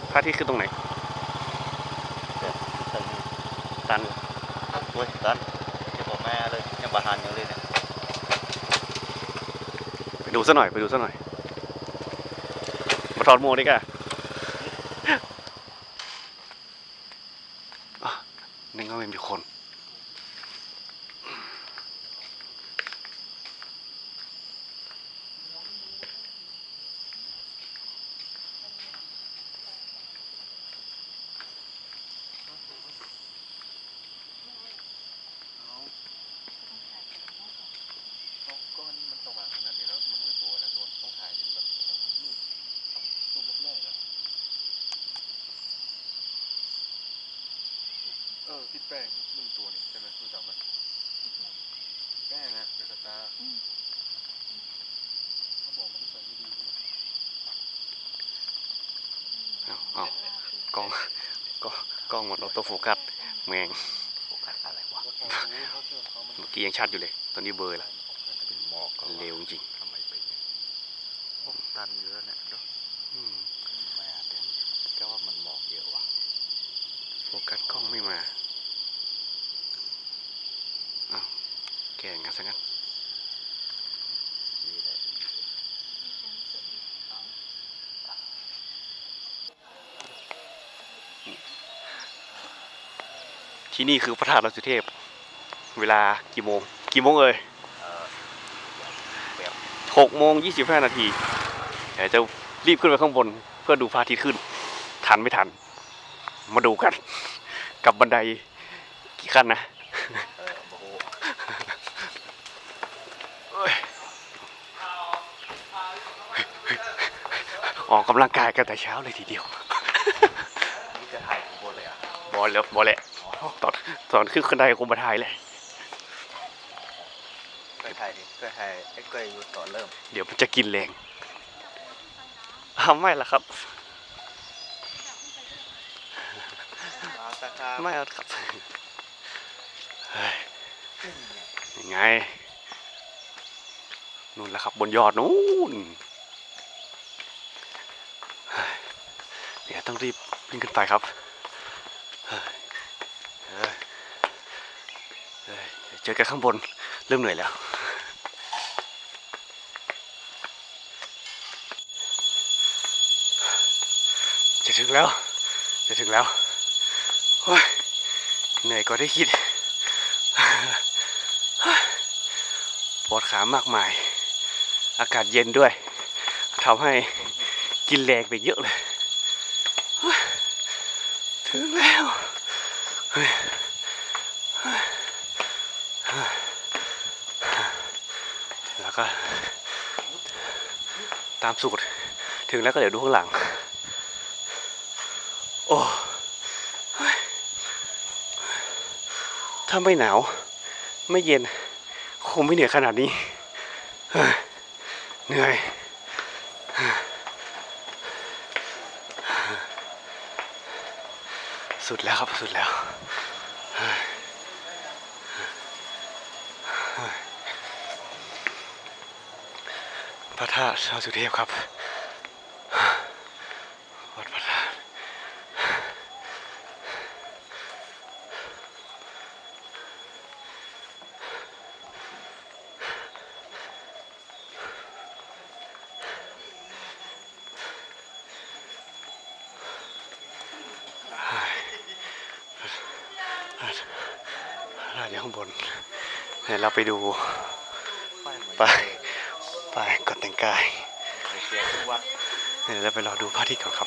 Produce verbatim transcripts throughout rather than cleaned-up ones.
พระอาทิตย์คือตรงไหนตันโอ้ยตันจะบอกแม่เลยยังบาหันอยู่เลยเนี่ยไปดูซะหน่อยไปดูซะหน่อยมาถอดหมวกดิกะนึกว่าไม่มีคนเออพี่แป้งรุ่นตัวนี้ใช่ไหมรู้จักไหมแป้งนะเดอะสตาร์เขาบอกมันนิสัยไม่ดีใช่ไหมเอาเอากล้องกล้องกล้องหมดออโต้โฟกัสแมงโฟกัสอะไรวะเมื่อกี้ยังชัดอยู่เลยตอนนี้เบลอแล้วเป็นหมอกเร็วจริงทำไมไปเนี่ยพวกตันเยอะเนี่ยเนาะไม่อาจจะก็ว่ามันหมอกเยอะว่ะโฟกัสกล้องไม่มาอ้าวแก่งกันซะงั้นที่นี่คือพระธาตุดอยสุเทพเวลากี่โมงกี่โมงเอ่ยหกโมงยี่สิบห้านาทีเดี๋ยวจะรีบขึ้นไปข้างบนเพื่อดูพระอาทิตย์ขึ้นทันไม่ทันมาดูกันกับบันไดกี่ขั้นนะออกกำลังกายกันแต่เช้าเลยทีเดียวนี่จะถ่ายข้างบนเลยอ่ะบอลแล้วบอลแหละตอนตอนขึ้นขึ้นได้คงมาถ่ายเลยเคยถ่ายดิเคยถ่ายไอ้เคยอยู่ตอนเริ่มเดี๋ยวมันจะกินแรงทำไม่ละครับไม่เอาครับยังไงนู่นแหละครับบนยอดนู้นเดี๋ยวต้องรีบวิ่งขึ้นไปครับเจอกันข้างบนเริ่มเหนื่อยแล้วจะถึงแล้วจะถึงแล้วเหนื่อยกว่าที่คิดปวดขามากมายอากาศเย็นด้วยทำให้กินแรงไปเยอะเลยถึงแล้วแล้วก็ตามสูตรถึงแล้วก็เดี๋ยวดูข้างหลังโอ้ถ้าไม่หนาวไม่เย็นคงไม่เหนื่อยขนาดนี้เหนื่อยสุดแล้วครับสุดแล้วพระธาตุดอยสุเทพครับวัดพระธาตุอยู่ข้างบนเดี๋ยวเราไปดูไปไปก่อนแต่งกายเดี๋ยวเราไปรอดูพระอาทิตย์ก่อนครับ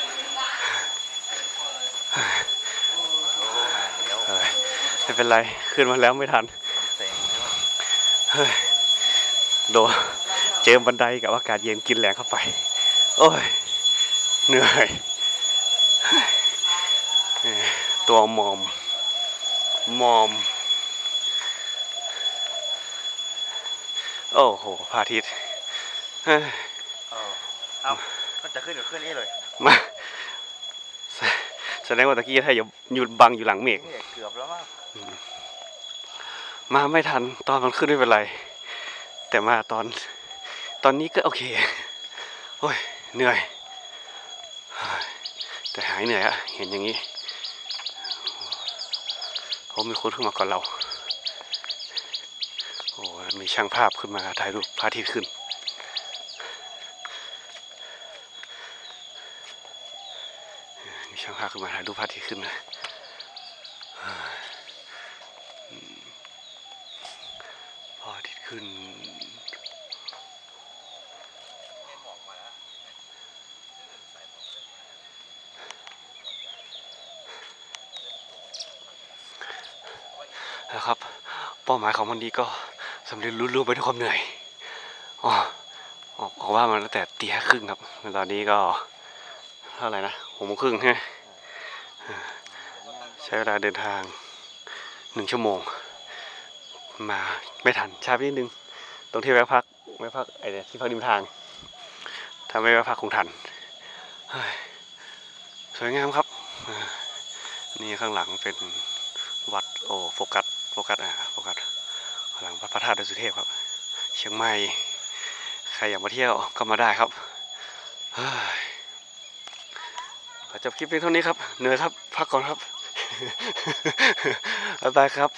ไม่เป็นไรขึ้นมาแล้วไม่ทันโดนเจอบันไดกับอากาศเย็นกินแรงเข้าไปโอ้ยเหนื่อยตัวมอมมอมโอ้โหพระอาทิตย์เออเอาก็จะขึ้นกับขึ้นนี่เลยมาแสดงว่าตะกี้ถ้าอย่าหยุดบังอยู่หลังเมฆเกือบแล้วมั้งมาไม่ทันตอนมันขึ้นไม่เป็นไรแต่มาตอนตอนนี้ก็โอเคโอ้ยเหนื่อยแต่หายเหนื่อยอะเห็นอย่างนี้เขามีคนขึ้นมาก่อนเราโอ้มีช่างภาพขึ้นมาถ่ายรูปพระอาทิตย์ขึ้นมีช่างภาพขึ้นมาถ่ายรูปพระอาทิตย์ขึ้นนะพระอาทิตย์ขึ้นนะครับเป้าหมายของวันนี้ก็สำเร็จรุ่ร่วงไปด้วยความเหนื่อยอ๋อออกว่ามาตั้งแต่ตีห้าครึ่งครับตอนนี้ก็เท่าไหร่นะหกโมงครึ่งใช่ไหมใช้เวลาเดินทางหนึ่งชั่วโมงมาไม่ทันช้าไปนิดนึงตรงที่แวะพักแวะพักไอ้ที่พักริมทางถ้าไม่แวะพักคงทันสวยงามครับนี่ข้างหลังเป็นวัดโอ้โฟกัสโฟกัสอ่ะโฟกัสข้างหลังพระธาตุดอยสุเทพครับเชียงใหม่ใครอยากมาเที่ยวก็มาได้ครับขอจบคลิปเพียงเท่านี้ครับเหนื่อยครับพักก่อนครับบ๊ายบายครับ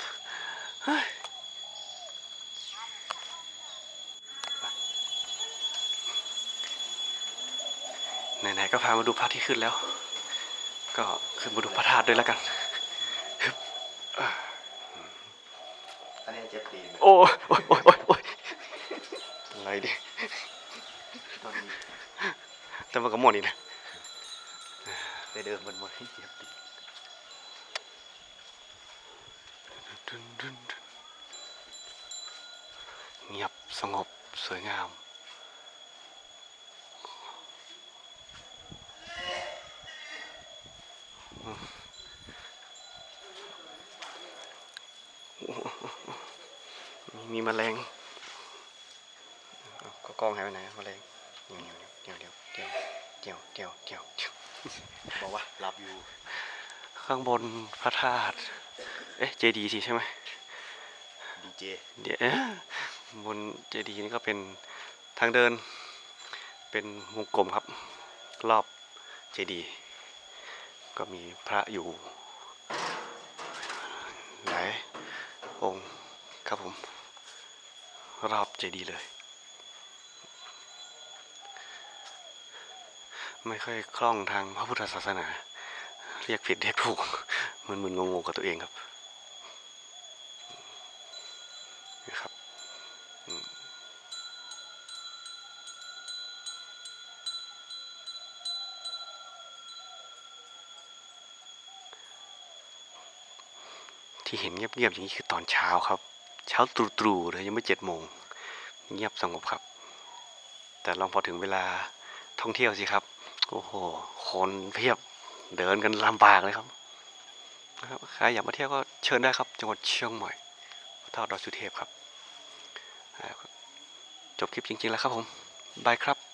ไหนๆก็พามาดูพระอาทิตย์ขึ้นแล้วก็ขึ้นมาดูพระธาตุด้วยแล้วกันอันนี้เจ็บตีนโอ้ยโอ้ยโอ้ยโอ้ยอะไรดิตอนนี้แต่มันก็หมดอีกนะแต่เดิมมันหมดให้เจ็บตีนเงียบสงบสวยงามมีแมลงก็กล้องหายไปไหนแมลงเดี๋ยวเดี๋ยวเดี๋ยวเดี๋ยวเดี๋ยวเดี๋ยวเดี๋ยวบอกว่าหลับอยู่ข้างบนพระธาตุเอ๊ะเจดีย์สิใช่ไหมดีเจเดี๋ยวบนเจดีย์นี่ก็เป็นทางเดินเป็นวงกลมครับรอบเจดีย์ก็มีพระอยู่หลายองค์ครับผมรอบเจดีย์เลยไม่ค่อยคล่องทางพระพุทธศาสนาเรียกผิดเรียกถูกมึนๆงงๆกับตัวเองครับนี่ครับที่เห็นเงียบๆอย่างนี้คือตอนเช้าครับเช้าตรู่ๆเลยยังไม่เจ็ดโมงเงียบสงบครับแต่ลองพอถึงเวลาท่องเที่ยวสิครับโอ้โหคนเพียบเดินกันลำบากเลยครับนะครับใครอยากมาเที่ยวก็เชิญได้ครับจังหวัดเชียงใหม่พระธาตุดอยสุเทพครับจบคลิปจริงๆแล้วครับผมบายครับ